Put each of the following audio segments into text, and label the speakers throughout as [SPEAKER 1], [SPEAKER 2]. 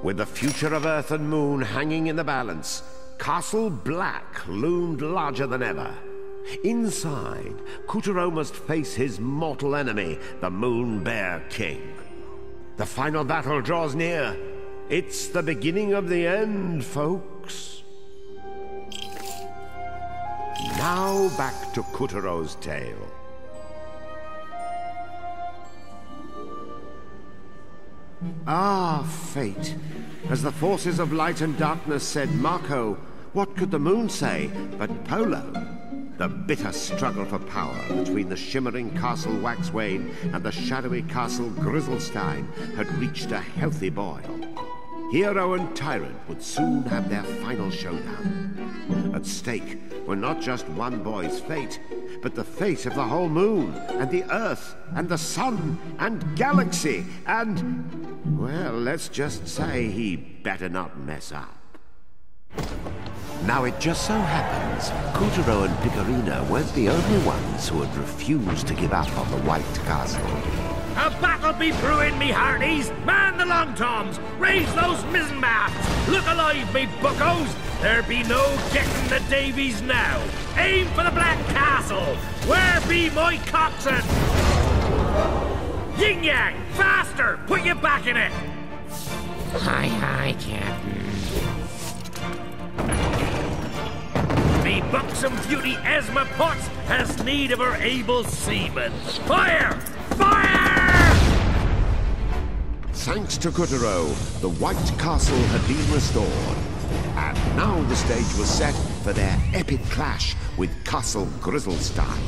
[SPEAKER 1] With the future of Earth and Moon hanging in the balance, Castle Black loomed larger than ever. Inside, Kuturo must face his mortal enemy, the Moon Bear King. The final battle draws near. It's the beginning of the end, folks. Now back to Kuturo's tale. Ah, fate. As the forces of light and darkness said Mako, what could the moon say but Polo? The bitter struggle for power between the shimmering castle Waxwayne and the shadowy castle Grizzlestein had reached a healthy boil. Hero and tyrant would soon have their final showdown. At stake were not just one boy's fate, but the fate of the whole moon, and the Earth, and the sun, and galaxy, and... well, let's just say he better not mess up. Now, it just so happens, Kuturo and Picorina weren't the only ones who had refused to give up on the White Castle.
[SPEAKER 2] A battle be brewing, me hearties! Man the long toms! Raise those mizzen masts! Look alive, me buckos! There be no getting the Davies now! Aim for the Black Castle! Where be my coxswain? Yin Yang! Faster! Put your back in it!
[SPEAKER 3] Aye, Captain.
[SPEAKER 2] Me buxom beauty Esma Potts has need of her able seamen. Fire! Fire!
[SPEAKER 1] Thanks to Kuturo, the White Castle had been restored. And now the stage was set for their epic clash with Castle Grizzlestein.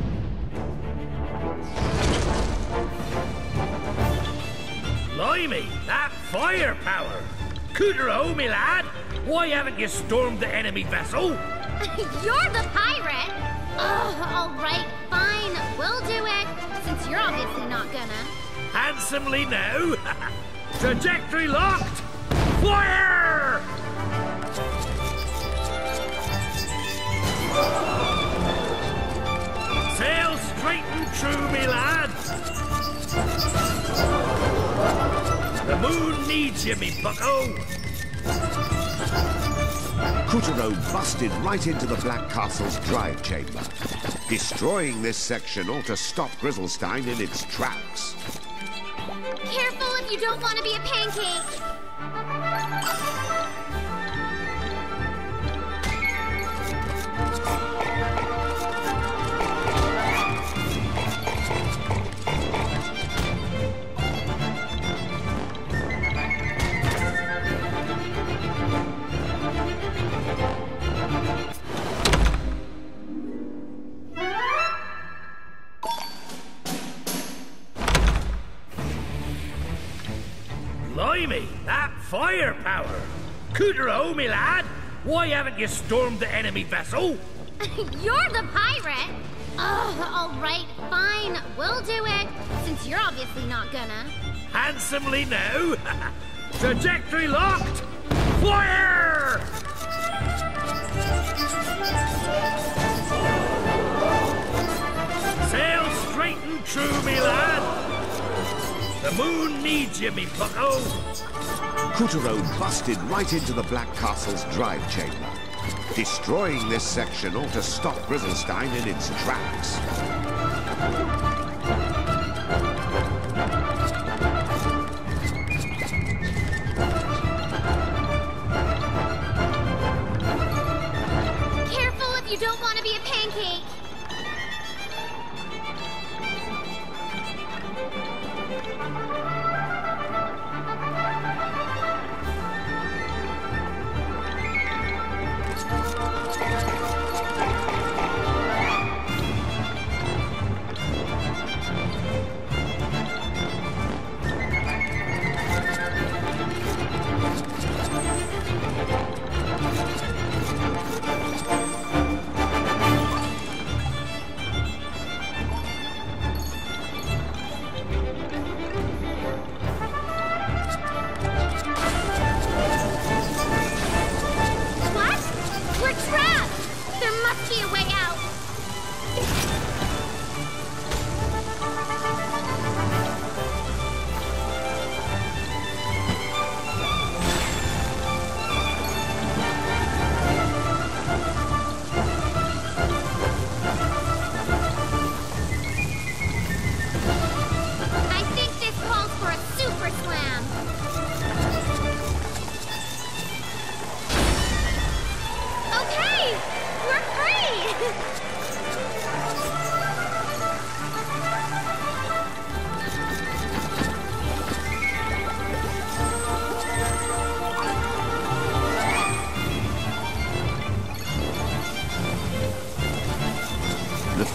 [SPEAKER 2] Blimey, that firepower! Kuturo, me lad, why haven't you stormed the enemy vessel?
[SPEAKER 4] You're the pirate! All right, fine, we'll do it, since you're obviously not gonna.
[SPEAKER 2] Handsomely now. Trajectory locked. Fire! Sail straight and true, me lad. The moon needs you, me bucko.
[SPEAKER 1] Kuturo busted right into the Black Castle's drive chamber. Destroying this section ought to stop Grizzlestein in its tracks.
[SPEAKER 4] Careful if you don't want to be a pancake!
[SPEAKER 2] Blimey, that firepower! Kuturo, me lad, why haven't you stormed the enemy vessel?
[SPEAKER 4] You're the pirate! All right, fine, we'll do it, since you're obviously not gonna.
[SPEAKER 2] Handsomely now. Trajectory locked. Fire! Sail straight and true, me lad. The moon needs you, me bucko.
[SPEAKER 1] Kuturo busted right into the Black Castle's drive chamber. Destroying this section ought to stop Grizzlestein in its tracks.
[SPEAKER 4] Careful if you don't want to be a pancake!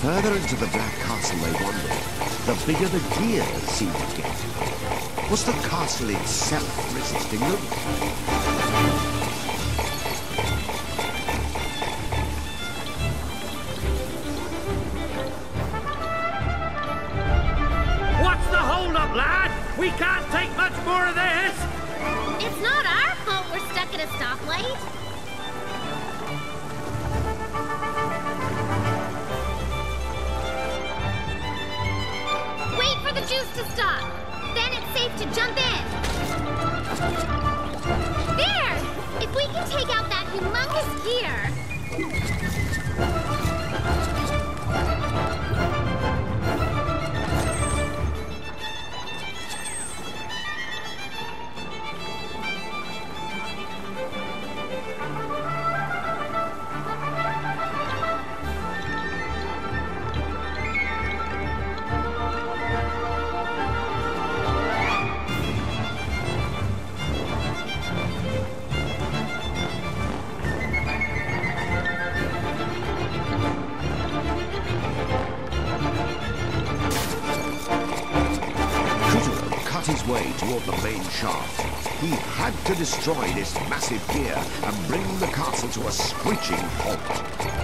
[SPEAKER 1] further into the Black Castle they wandered, the bigger the gears seemed to get. Was the castle itself resisting them?
[SPEAKER 2] What's the hold-up, lad? We can't take much more of this!
[SPEAKER 4] It's not our fault we're stuck at a stoplight. Wait for the juice to stop. Then it's safe to jump in. There! If we can take out that humongous gear...
[SPEAKER 1] His way toward the main shaft. He had to destroy this massive gear and bring the castle to a screeching halt.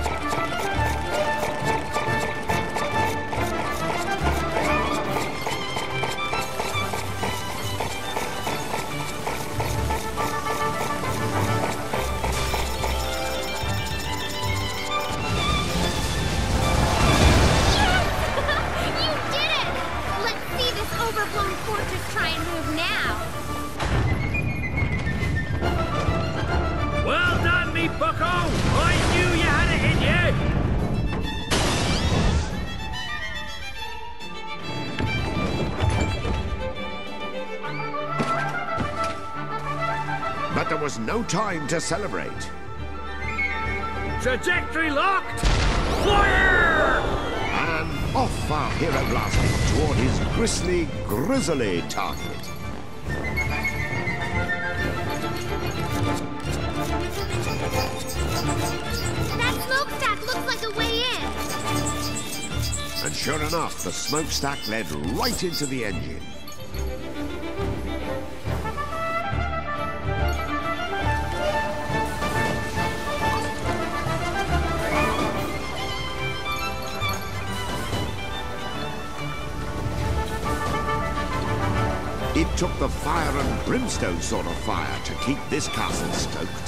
[SPEAKER 1] But there was no time to celebrate.
[SPEAKER 2] Trajectory locked! Fire!
[SPEAKER 1] And off our hero blasted toward his grisly target.
[SPEAKER 4] That smokestack looks like a way in.
[SPEAKER 1] And sure enough, the smokestack led right into the engine. It took the fire and brimstone sort of fire to keep this castle stoked.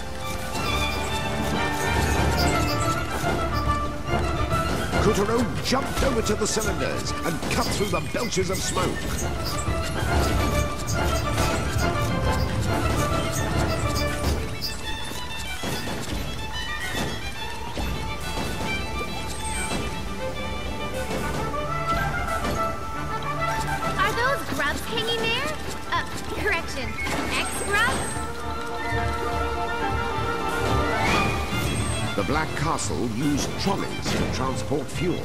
[SPEAKER 1] Kotaro jumped over to the cylinders and cut through the belches of smoke.
[SPEAKER 4] Grubs hanging there? Correction. Ex-grubs?
[SPEAKER 1] The Black Castle used trolleys to transport fuel.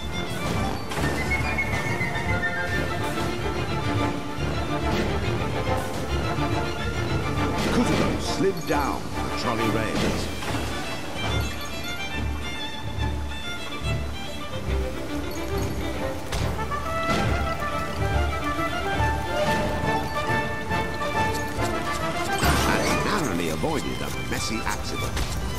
[SPEAKER 1] Kotaro slid down the trolley rails. Avoided a messy accident.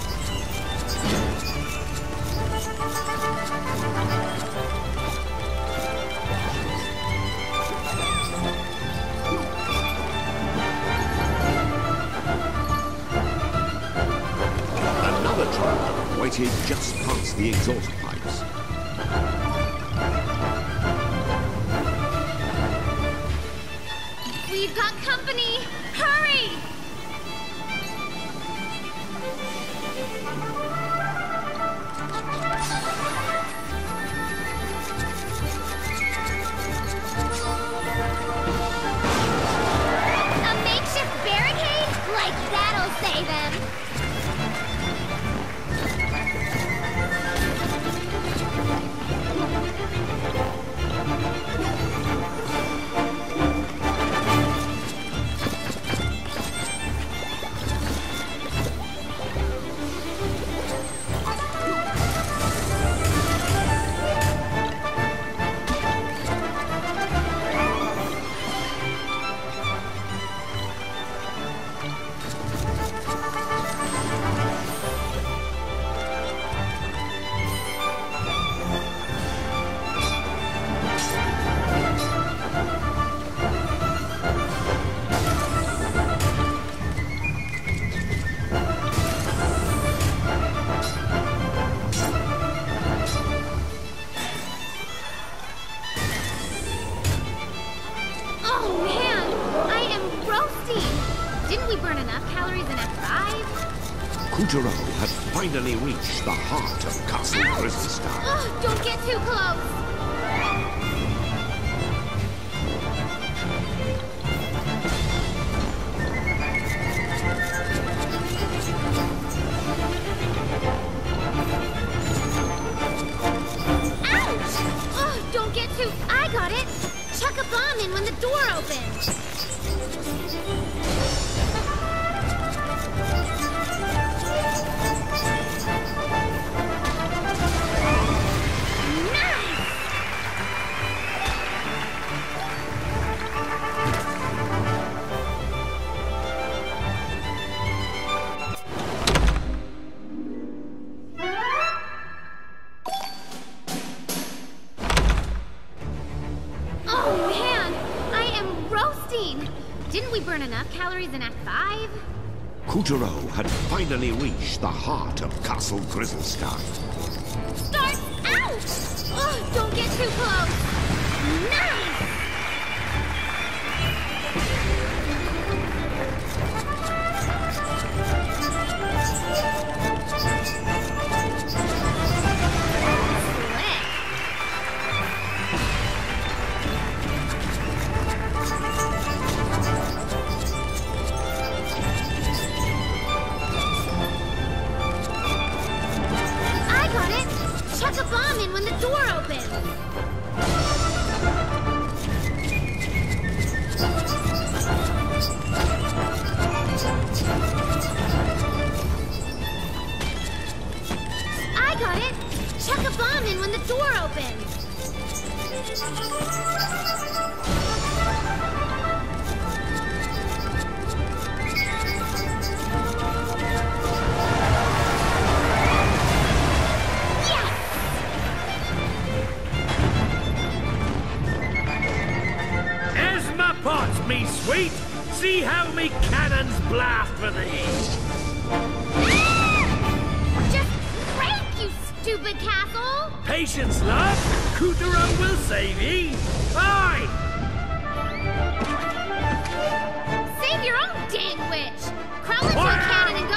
[SPEAKER 1] Another truck waited just past the exhaust pipes.
[SPEAKER 4] We've got company! Hurry! A makeshift barricade? Like that'll save him! we burn enough calories in Act 5?
[SPEAKER 1] Kuturo had finally reached the heart of Castle Grizzlestar.
[SPEAKER 4] Oh, don't get too close! I got it! Chuck a bomb in when the door opens! Nice! Didn't we burn enough calories in Act 5?
[SPEAKER 1] Kuturo had finally reached the heart of Castle Grizzlestar.
[SPEAKER 4] Start out! Oh, don't get too close! Nice! Chuck a bomb in when the door opens! I got it! Chuck a bomb in when the door opens!
[SPEAKER 2] Me sweet, see how me cannons blast for thee.
[SPEAKER 4] Just break, you stupid castle!
[SPEAKER 2] Patience, love. Kuturo will save ye. Aye.
[SPEAKER 4] Save your own dang witch. Crawl into a cannon and go.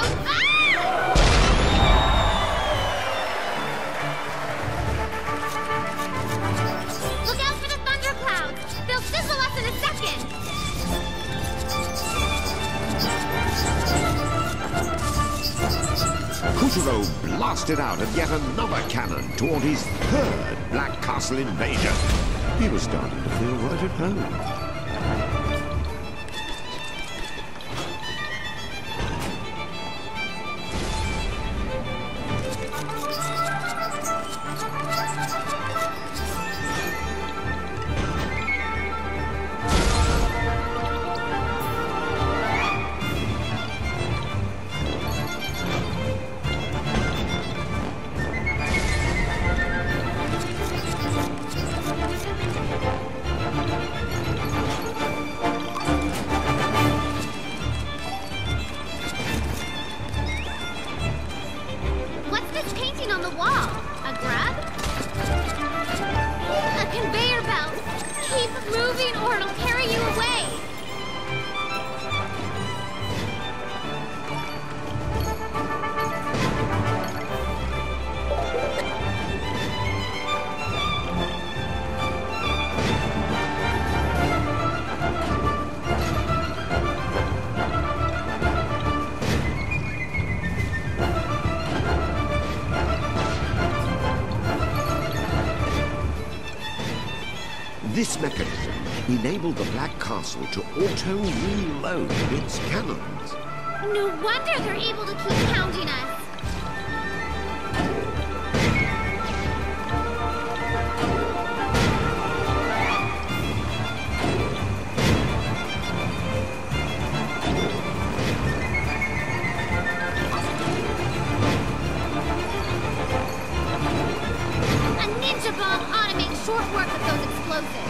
[SPEAKER 4] Look out for the thunderclouds. They'll sizzle us in a second.
[SPEAKER 1] Kuturo blasted out at yet another cannon toward his third Black Castle invasion. He was starting to feel right at home.
[SPEAKER 4] On the wall. A grub? A conveyor belt. Keep moving or it'll carry you away.
[SPEAKER 1] This mechanism enabled the Black Castle to auto-reload its cannons.
[SPEAKER 4] No wonder they're able to keep pounding us. A ninja bomb ought to make short work of those explosives.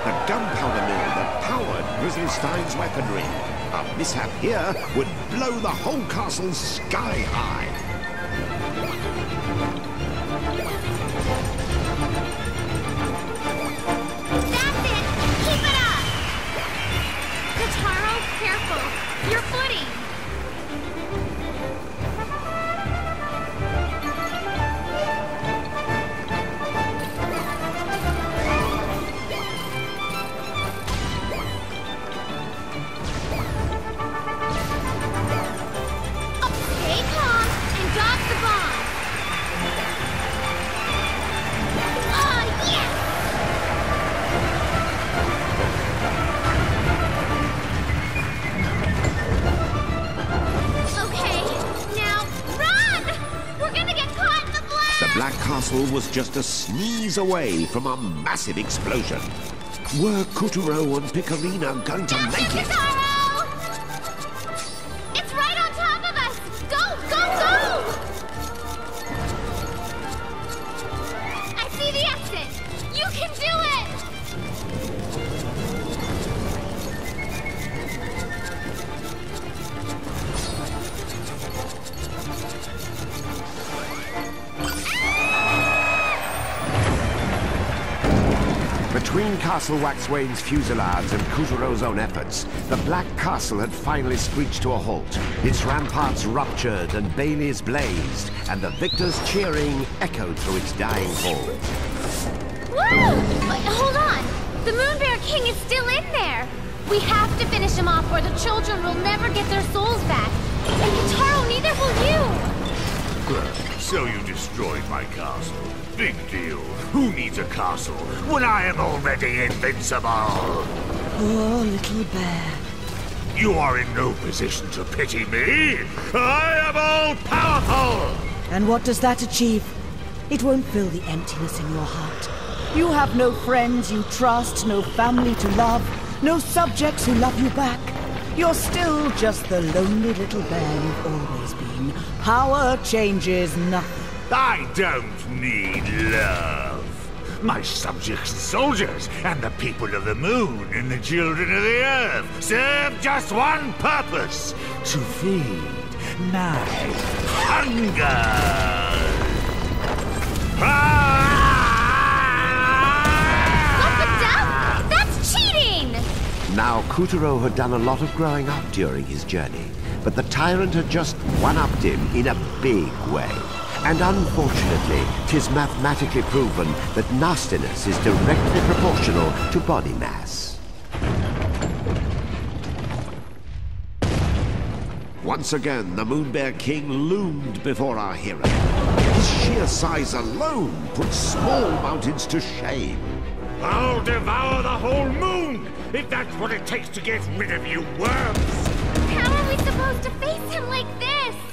[SPEAKER 1] the gunpowder mill that powered Grizzlystein's weaponry. A mishap here would blow the whole castle sky high.
[SPEAKER 4] That's it! Keep it up! Kotaro, careful! Your footing!
[SPEAKER 1] Black Castle was just a sneeze away from a massive explosion. Were Kotaro and Picorina going to make it?
[SPEAKER 4] Kotaro! It's right on top of us! Go, go, go! I see the exit! You can do it!
[SPEAKER 1] Between Castle Waxwayne's fusillades and Kotaro's own efforts, the Black Castle had finally screeched to a halt. Its ramparts ruptured and baileys blazed, and the victors' cheering echoed through its dying halls.
[SPEAKER 4] Woo! Hold on! The Moonbear King is still in there! We have to finish him off or the children will never get their souls back. And Kotaro, neither will you!
[SPEAKER 2] So you destroyed my castle. Big deal. Who needs a castle when I am already invincible?
[SPEAKER 5] Poor little bear.
[SPEAKER 2] You are in no position to pity me. I am all-powerful!
[SPEAKER 5] And what does that achieve? It won't fill the emptiness in your heart. You have no friends you trust, no family to love, no subjects who love you back. You're still just the lonely little bear you've always been. Power changes nothing.
[SPEAKER 2] I don't need love. My subjects and soldiers, and the people of the moon and the children of the earth, serve just one purpose: to feed my hunger.
[SPEAKER 4] What the death? That's cheating!
[SPEAKER 1] Now, Kotaro had done a lot of growing up during his journey, but the tyrant had just one-upped him in a big way. And unfortunately, 'tis mathematically proven that nastiness is directly proportional to body mass. Once again, the Moonbear King loomed before our hero. His sheer size alone put small mountains to shame.
[SPEAKER 2] I'll devour the whole moon, if that's what it takes to get rid of you worms!
[SPEAKER 4] How are we supposed to face him like this?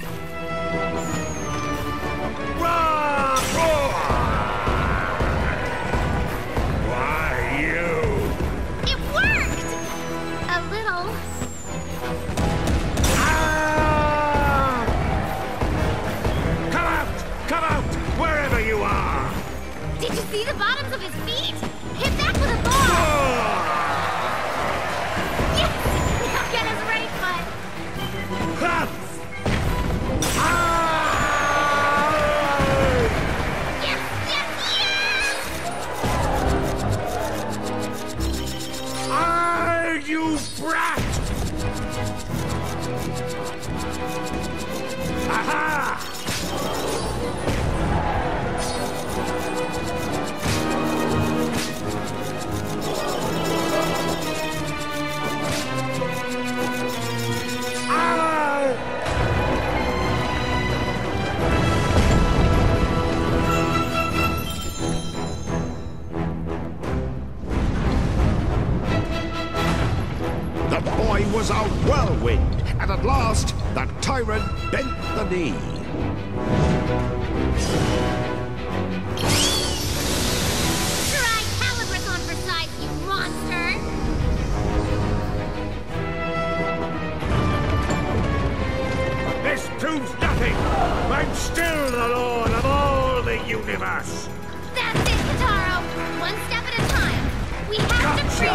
[SPEAKER 2] Why you?
[SPEAKER 4] It worked! A little.
[SPEAKER 2] Ah! Come out! Come out! Wherever you are!
[SPEAKER 4] Did you see the bottoms of his feet? Hit back with a bar! Yes! Now get his right foot!
[SPEAKER 2] You brat! Aha!
[SPEAKER 1] Was a whirlwind, and at last, the tyrant bent the knee.
[SPEAKER 4] Try Calibrathon for size, you monster!
[SPEAKER 2] This proves nothing! I'm still the lord of all the universe!
[SPEAKER 4] That's it, Kotaro! One step at a time! We have to free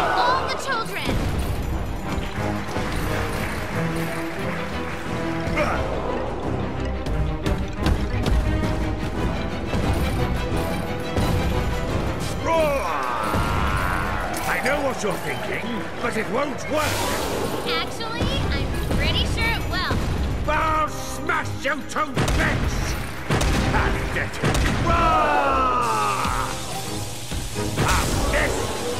[SPEAKER 2] know what you're thinking, but it won't work.
[SPEAKER 4] Actually, I'm pretty sure it will.
[SPEAKER 2] I'll smash you to bits! Pathetic! Roar! Have this!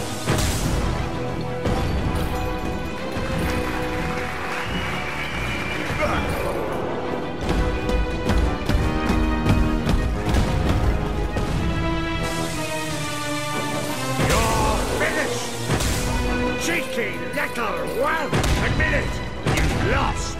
[SPEAKER 2] You're finished! Cheeky little whelp! Admit it! You've lost!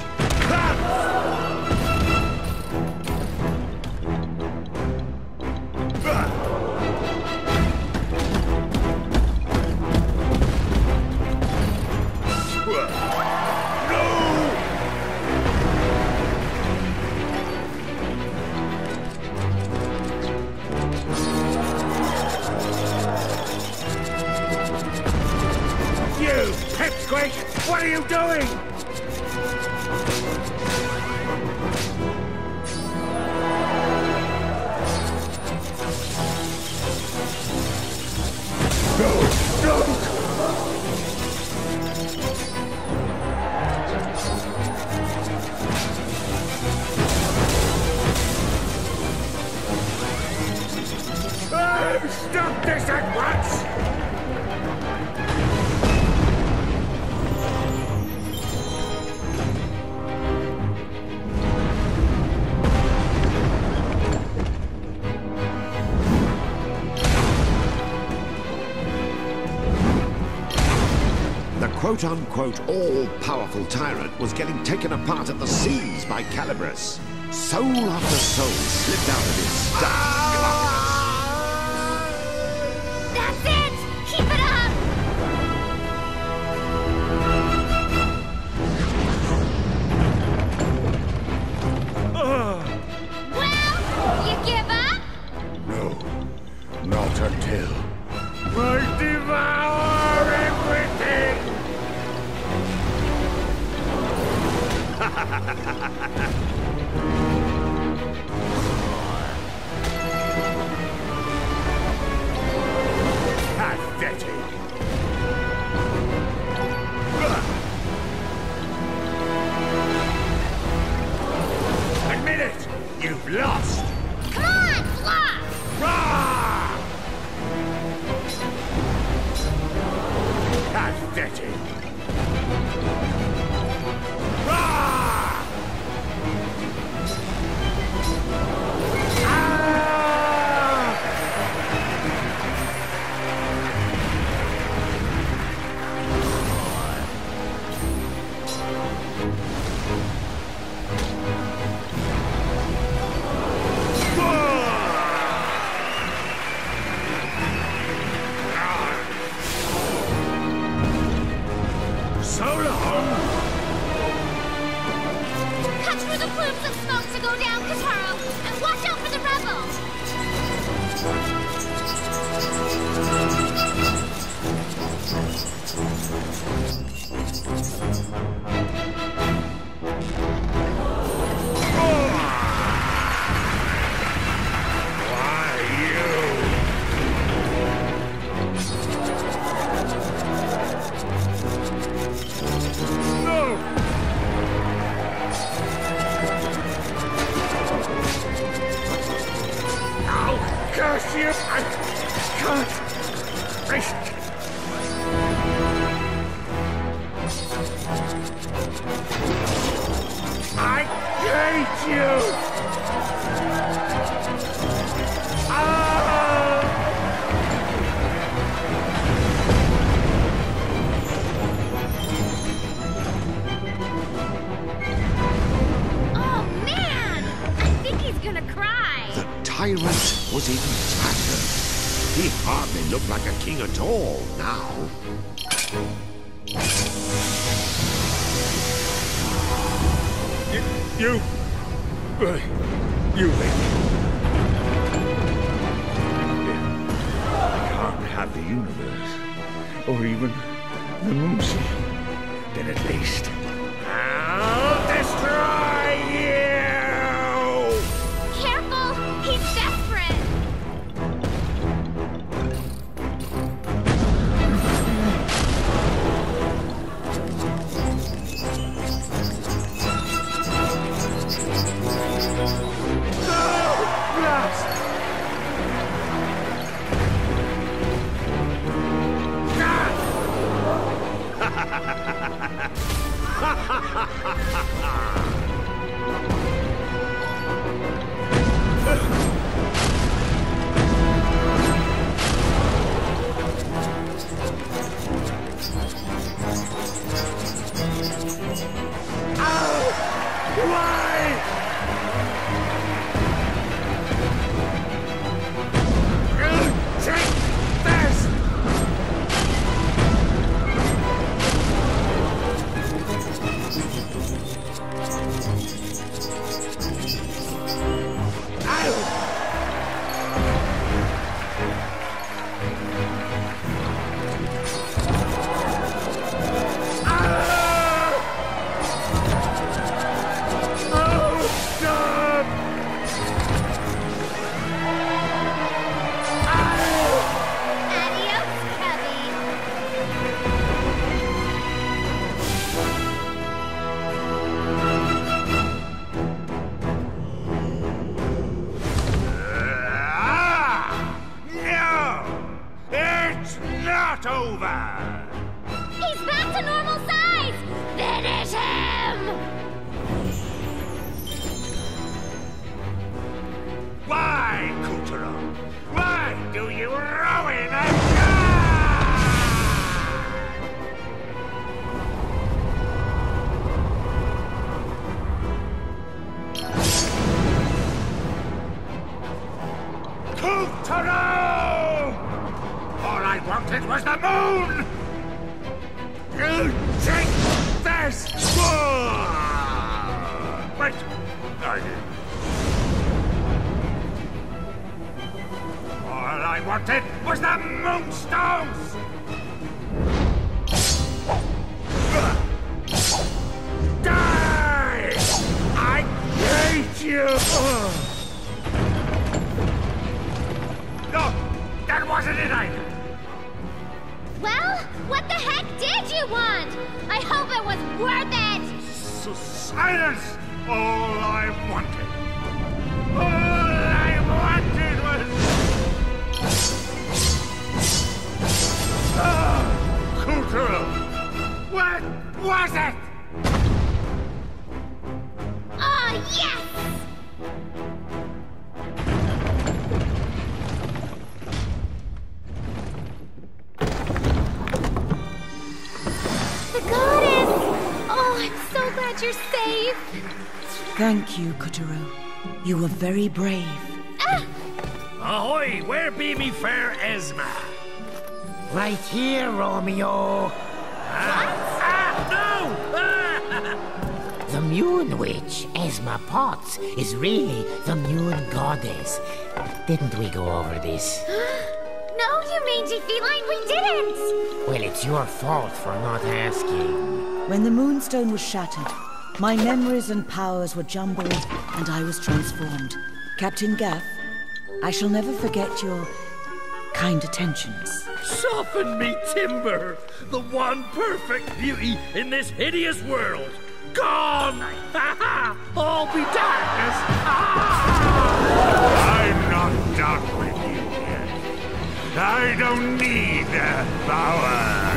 [SPEAKER 2] You pipsqueak! What are you doing? No! Stop this at once!
[SPEAKER 1] The quote-unquote all-powerful tyrant was getting taken apart at the seams by Calibris. Soul after soul slipped out of his stuffed carcass.
[SPEAKER 4] That's it! Keep it up! Well, you give up?
[SPEAKER 2] No, not until I devour everything! Pathetic! Admit it! You've lost!
[SPEAKER 4] Come on, bluff!
[SPEAKER 2] Rah! Pathetic! Rah! Ah! So long!
[SPEAKER 4] Cut through the plumes of smoke to go down, Kataro, and watch out for the rebels!
[SPEAKER 2] Why you? No! I'll curse you! I can't! I hate you! Ah!
[SPEAKER 4] Oh, man! I think he's gonna cry.
[SPEAKER 1] The tyrant was in tatters. He hardly looked like a king at all now.
[SPEAKER 2] You wait. I can't have the universe, or even the Moonsie. Then at least I'll destroy you!
[SPEAKER 4] Careful! He's desperate!
[SPEAKER 2] It's not over!
[SPEAKER 4] He's back to normal size! Finish him!
[SPEAKER 2] Why, Kutaro? Why do you ruin a god? Kutaro! All I wanted was the moon! You take this! Wait! All I wanted was the moonstones! Die! I hate you! No! That wasn't it either!
[SPEAKER 4] Well, what the heck did you want? I hope it was worth it!
[SPEAKER 2] Silence! All I wanted. All I wanted was... Kutaro! What was it?
[SPEAKER 4] Oh, yes! The goddess! Oh, I'm so glad you're safe.
[SPEAKER 5] Thank you, Kotaro. You were very brave.
[SPEAKER 4] Ah!
[SPEAKER 2] Ahoy! Where be me fair Esma?
[SPEAKER 3] Right here, Romeo.
[SPEAKER 2] No!
[SPEAKER 3] The Moon Witch, Esma Potts, is really the Moon Goddess. Didn't we go over this?
[SPEAKER 4] No, you mangy feline, we didn't!
[SPEAKER 3] Well, it's your fault for not asking.
[SPEAKER 5] When the Moonstone was shattered, my memories and powers were jumbled, and I was transformed. Captain Gaff, I shall never forget your kind attentions.
[SPEAKER 2] Soften me timber! The one perfect beauty in this hideous world! Gone! All be darkness! I'm not done with you yet. I don't need power!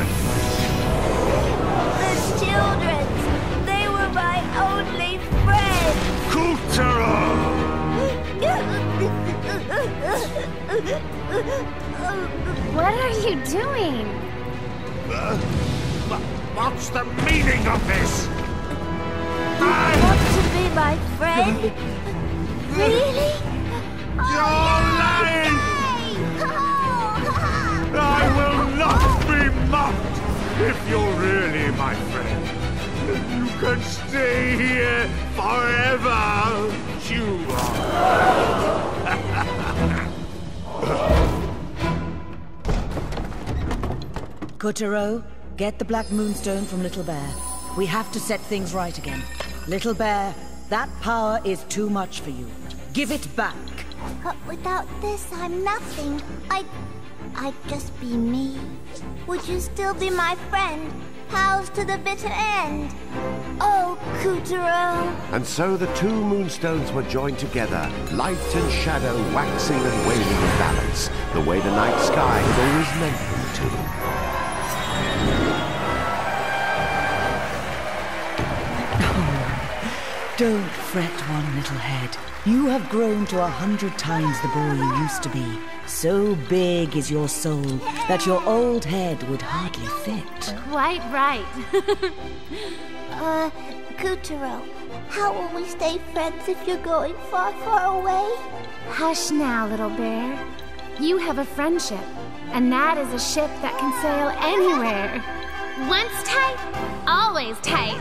[SPEAKER 6] The children! They were my only friends!
[SPEAKER 2] Kutaro!
[SPEAKER 4] What are you doing?
[SPEAKER 2] What's the meaning of this?
[SPEAKER 6] Want to be my friend? Really?
[SPEAKER 2] You're lying! I will not be mocked if you're really my friend. You can stay here forever. You are.
[SPEAKER 5] Kotaro, get the Black Moonstone from Little Bear. We have to set things right again. Little Bear, that power is too much for you. Give it back.
[SPEAKER 6] But without this, I'm nothing. I'd just be me. Would you still be my friend? Pals to the bitter end? Oh, Kutaro.
[SPEAKER 1] And so the two moonstones were joined together, light and shadow waxing and waning in balance, the way the night sky had always meant them to.
[SPEAKER 5] Don't fret, one little head. You have grown to 100 times the boy you used to be. So big is your soul that your old head would hardly fit.
[SPEAKER 4] Quite right.
[SPEAKER 6] Kutaro, how will we stay friends if you're going far, far away?
[SPEAKER 4] Hush now, little bear. You have a friendship, and that is a ship that can sail anywhere. Once tight, always tight.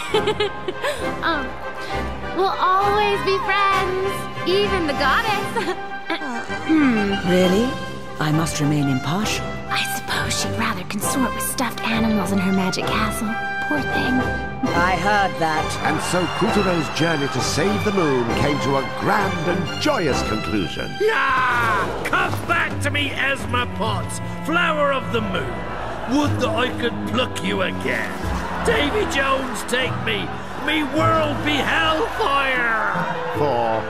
[SPEAKER 4] We'll always be friends, even the goddess.
[SPEAKER 5] Really? I must remain impartial.
[SPEAKER 4] I suppose she'd rather consort with stuffed animals in her magic castle. Poor thing.
[SPEAKER 5] I heard that.
[SPEAKER 1] And so Kutaro's journey to save the moon came to a grand and joyous conclusion.
[SPEAKER 2] Yeah! Come back to me, Esma Potts, flower of the moon. Would that I could pluck you again. Davy Jones, take me. Me world be hellfire.
[SPEAKER 1] For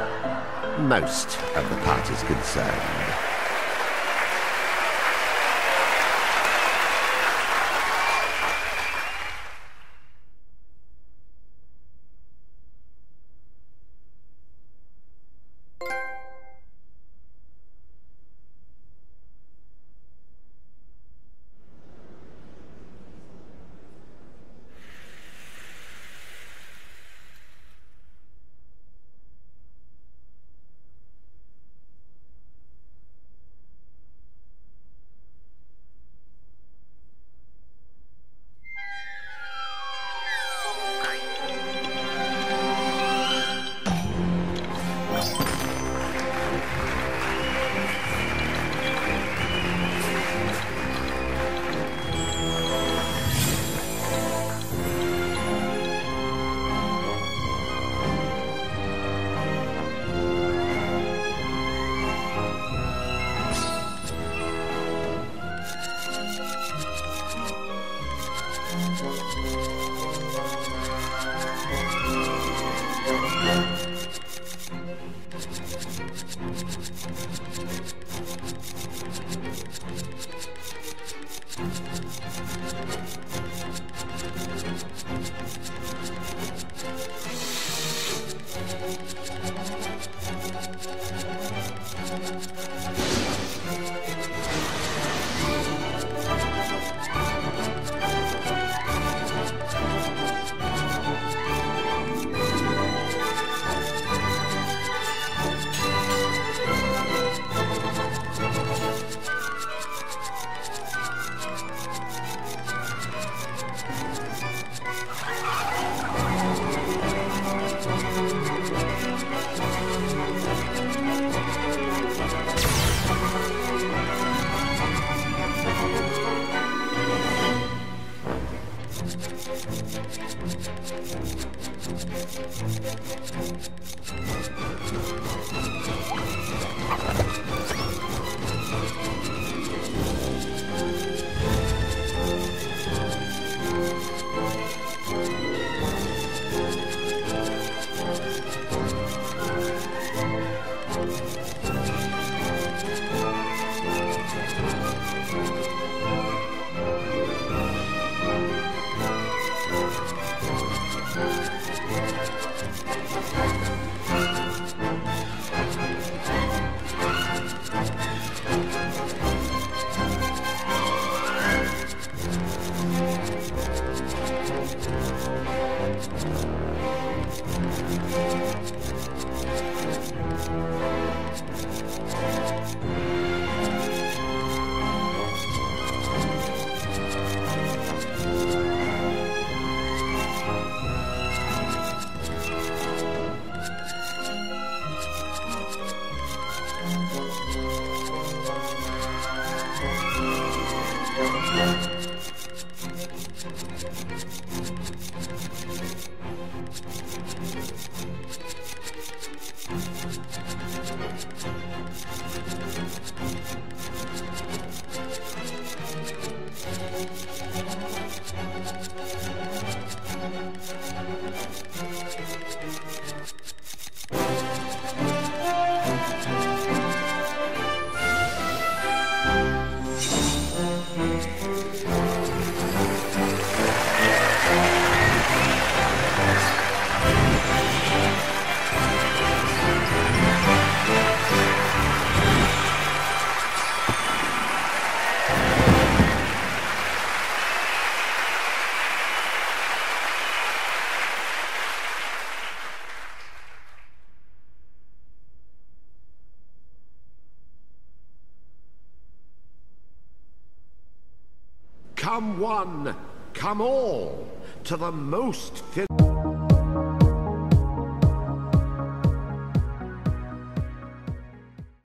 [SPEAKER 1] most of the parties concerned. Come one, come all, to the most